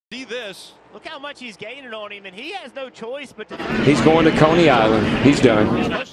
See this. Look how much he's gaining on him, and he has no choice but to. He's going to Coney Island. He's done.